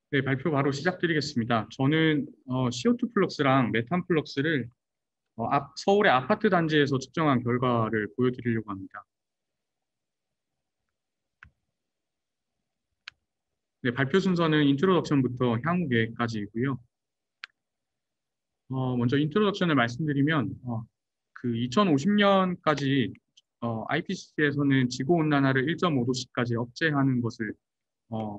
네, 발표 바로 시작드리겠습니다. 저는 CO2 플럭스랑 메탄 플럭스를 서울의 아파트 단지에서 측정한 결과를 보여드리려고 합니다. 네, 발표 순서는 인트로덕션부터 향후 계획까지이고요. 먼저 인트로덕션을 말씀드리면 그 2050년까지 IPCC에서는 지구온난화를 1.5도씨까지 억제하는 것을 어,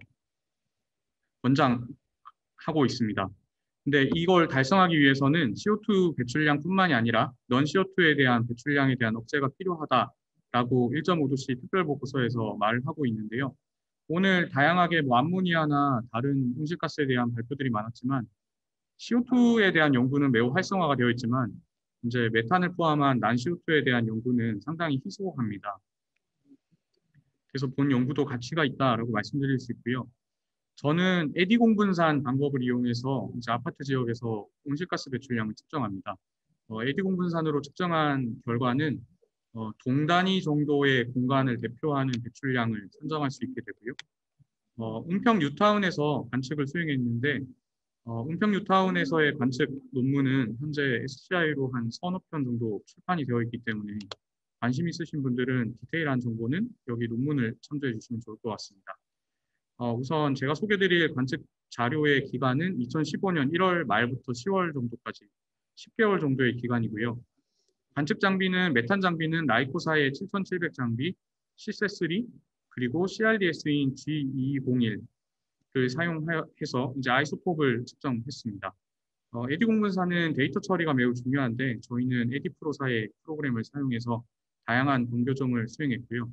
권장하고 있습니다. 근데 이걸 달성하기 위해서는 CO2 배출량뿐만이 아니라 넌 CO2에 대한 배출량에 대한 억제가 필요하다라고 1.5도씨 특별보고서에서 말을 하고 있는데요. 오늘 다양하게 뭐 암모니아나 다른 온실가스에 대한 발표들이 많았지만 CO2에 대한 연구는 매우 활성화가 되어 있지만 이제 메탄을 포함한 난 CO2에 대한 연구는 상당히 희소합니다. 그래서 본 연구도 가치가 있다라고 말씀드릴 수 있고요. 저는 에디 공분산 방법을 이용해서 이제 아파트 지역에서 온실가스 배출량을 측정합니다. 에디 공분산으로 측정한 결과는 동단위 정도의 공간을 대표하는 배출량을 산정할 수 있게 되고요. 은평 뉴타운에서 관측을 수행했는데 은평 뉴타운에서의 관측 논문은 현재 SCI로 한 서너 편 정도 출판이 되어 있기 때문에 관심 있으신 분들은 디테일한 정보는 여기 논문을 참조해 주시면 좋을 것 같습니다. 우선 제가 소개드릴 관측 자료의 기간은 2015년 1월 말부터 10월 정도까지 10개월 정도의 기간이고요. 관측 장비는 메탄 장비는 라이코사의 7700 장비, 시세3 그리고 CRDS인 G201을 사용해서 이제 아이소폭을 측정했습니다. 에디 공분사는 데이터 처리가 매우 중요한데 저희는 에디프로사의 프로그램을 사용해서 다양한 본교정을 수행했고요.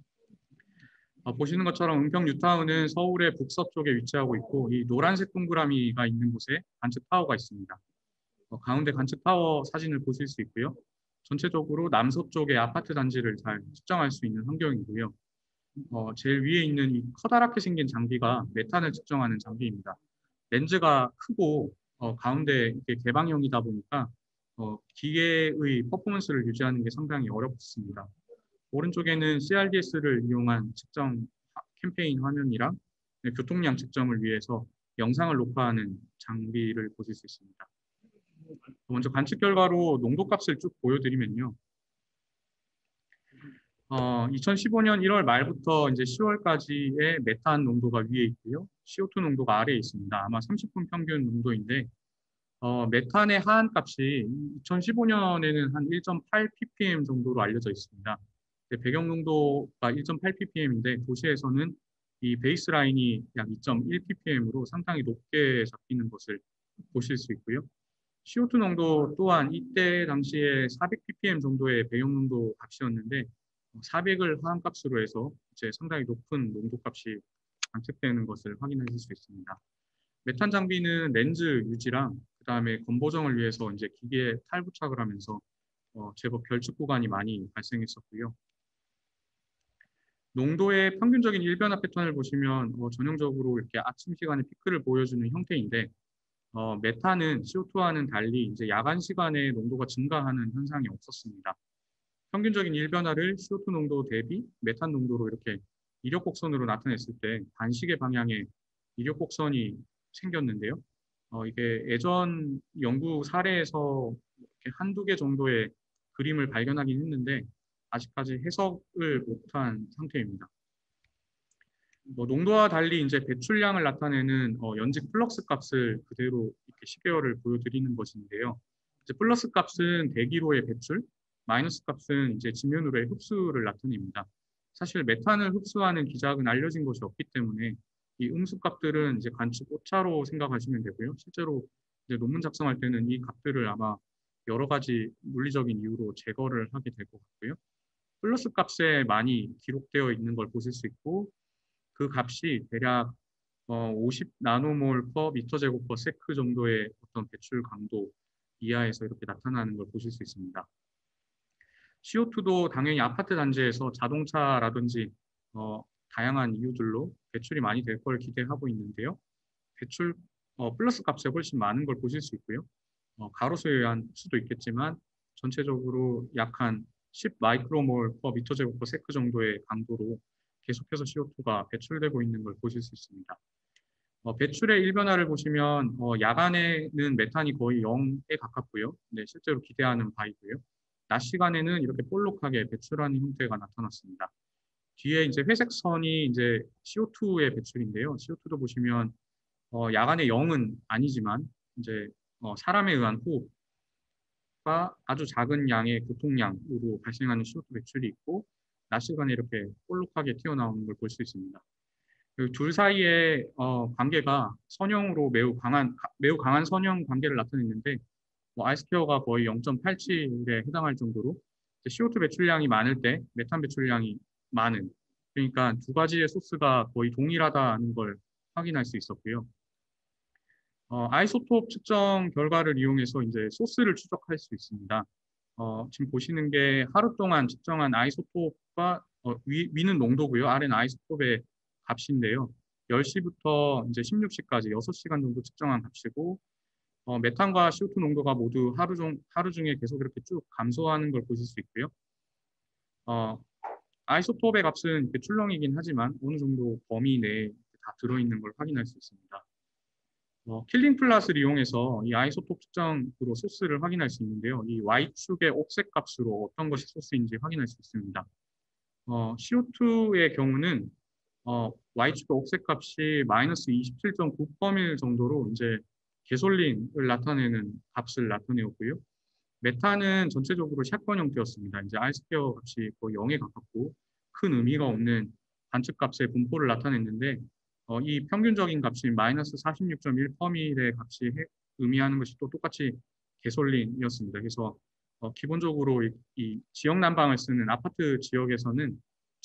보시는 것처럼 은평 뉴타운은 서울의 북서쪽에 위치하고 있고 이 노란색 동그라미가 있는 곳에 관측 타워가 있습니다. 가운데 관측 타워 사진을 보실 수 있고요. 전체적으로 남서쪽의 아파트 단지를 잘 측정할 수 있는 환경이고요. 제일 위에 있는 이 커다랗게 생긴 장비가 메탄을 측정하는 장비입니다. 렌즈가 크고 가운데 이렇게 개방형이다 보니까 기계의 퍼포먼스를 유지하는 게 상당히 어렵습니다. 오른쪽에는 CRDS를 이용한 측정 캠페인 화면이랑 교통량 측정을 위해서 영상을 녹화하는 장비를 보실 수 있습니다. 먼저 관측 결과로 농도값을 쭉 보여드리면요. 2015년 1월 말부터 이제 10월까지의 메탄 농도가 위에 있고요. CO2 농도가 아래에 있습니다. 아마 30분 평균 농도인데 메탄의 하한 값이 2015년에는 한 1.8 ppm 정도로 알려져 있습니다. 배경 농도가 1.8 ppm인데 도시에서는 이 베이스 라인이 약 2.1 ppm으로 상당히 높게 잡히는 것을 보실 수 있고요. CO2 농도 또한 이때 당시에 400 ppm 정도의 배경 농도 값이었는데 400을 하한값으로 해서 이제 상당히 높은 농도값이 관측되는 것을 확인하실 수 있습니다. 메탄 장비는 렌즈 유지랑 그다음에 건보정을 위해서 이제 기계에 탈부착을 하면서 제법 결측 구간이 많이 발생했었고요. 농도의 평균적인 일변화 패턴을 보시면 전형적으로 이렇게 아침 시간에 피크를 보여주는 형태인데 메탄은 CO2와는 달리 이제 야간 시간에 농도가 증가하는 현상이 없었습니다. 평균적인 일변화를 CO2 농도 대비 메탄 농도로 이렇게 이력곡선으로 나타냈을 때 반시계 방향의 이력곡선이 생겼는데요. 이게 예전 연구 사례에서 이렇게 한두 개 정도의 그림을 발견하긴 했는데 아직까지 해석을 못한 상태입니다. 농도와 달리 이제 배출량을 나타내는 연직 플럭스 값을 그대로 이렇게 시계열을 보여드리는 것인데요. 이제 플러스 값은 대기로의 배출, 마이너스 값은 이제 지면으로의 흡수를 나타냅니다. 사실 메탄을 흡수하는 기작은 알려진 것이 없기 때문에 이 음수 값들은 이제 관측 오차로 생각하시면 되고요. 실제로 이제 논문 작성할 때는 이 값들을 아마 여러 가지 물리적인 이유로 제거를 하게 될 것 같고요. 플러스 값에 많이 기록되어 있는 걸 보실 수 있고 그 값이 대략 50 나노몰 퍼 미터 제곱 퍼 세크 정도의 어떤 배출 강도 이하에서 이렇게 나타나는 걸 보실 수 있습니다. CO2도 당연히 아파트 단지에서 자동차라든지 다양한 이유들로 배출이 많이 될 걸 기대하고 있는데요. 배출 플러스 값에 훨씬 많은 걸 보실 수 있고요. 가로수에 의한 수도 있겠지만 전체적으로 약 한 10 마이크로몰 퍼 미터 제곱 퍼 세크 정도의 강도로 계속해서 CO2가 배출되고 있는 걸 보실 수 있습니다. 배출의 일변화를 보시면 야간에는 메탄이 거의 0에 가깝고요. 네, 실제로 기대하는 바이고요. 낮 시간에는 이렇게 볼록하게 배출하는 형태가 나타났습니다. 뒤에 이제 회색 선이 이제 CO2의 배출인데요. CO2도 보시면 야간에 0은 아니지만 이제 사람에 의한 호흡과 아주 작은 양의 교통량으로 발생하는 CO2 배출이 있고 낮 시간에 이렇게 볼록하게 튀어나오는 걸 볼 수 있습니다. 그둘 사이의 관계가 선형으로 매우 강한 선형 관계를 나타냈는데 아이스케어가 거의 0.87에 해당할 정도로 CO2 배출량이 많을 때 메탄 배출량이 많은, 그러니까 두 가지의 소스가 거의 동일하다는 걸 확인할 수 있었고요. 아이소톱 측정 결과를 이용해서 이제 소스를 추적할 수 있습니다. 지금 보시는 게 하루 동안 측정한 아이소톱과 위는 농도고요. 아래는 아이소톱의 값인데요. 10시부터 이제 16시까지 6시간 정도 측정한 값이고 메탄과 CO2 농도가 모두 하루 중에 계속 이렇게 쭉 감소하는 걸 보실 수 있고요. 아이소톱의 값은 출렁이긴 하지만 어느 정도 범위 내에 다 들어있는 걸 확인할 수 있습니다. 킬링 플랫을 이용해서 이 아이소톱 측정으로 소스를 확인할 수 있는데요. 이 Y축의 옥색 값으로 어떤 것이 소스인지 확인할 수 있습니다. CO2의 경우는 Y축의 옥색 값이 마이너스 27.9%일 정도로 이제 개솔린을 나타내는 값을 나타내었고요. 메탄은 전체적으로 샷건 형태였습니다. 이제 아이스케어 값이 거의 0에 가깝고 큰 의미가 없는 관측 값의 분포를 나타냈는데 이 평균적인 값이 마이너스 46.1%의 값이 의미하는 것이 또 똑같이 개솔린이었습니다. 그래서 기본적으로 이 지역 난방을 쓰는 아파트 지역에서는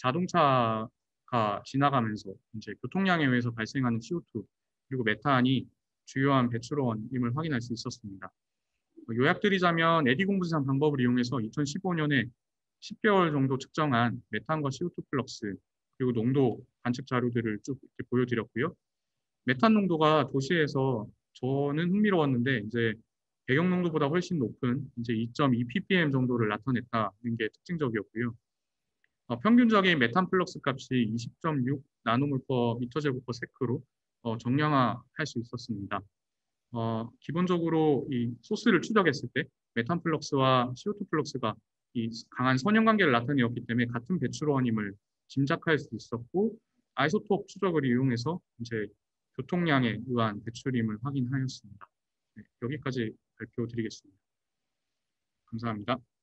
자동차가 지나가면서 이제 교통량에 의해서 발생하는 CO2 그리고 메탄이 주요한 배출원임을 확인할 수 있었습니다. 요약드리자면 에디 공분산 방법을 이용해서 2015년에 10개월 정도 측정한 메탄과 CO2 플럭스 그리고 농도 관측 자료들을 쭉 이렇게 보여드렸고요. 메탄 농도가 도시에서 저는 흥미로웠는데 이제 배경 농도보다 훨씬 높은 이제 2.2 ppm 정도를 나타냈다는 게 특징적이었고요. 평균적인 메탄 플럭스 값이 20.6 나노몰 퍼 미터 제곱 퍼 세크로 정량화할 수 있었습니다. 기본적으로 이 소스를 추적했을 때 메탄 플럭스와 CO2 플럭스가 이 강한 선형 관계를 나타내었기 때문에 같은 배출원임을 짐작할 수 있었고 아이소톱 추적을 이용해서 이제 교통량에 의한 배출임을 확인하였습니다. 네, 여기까지 발표드리겠습니다. 감사합니다.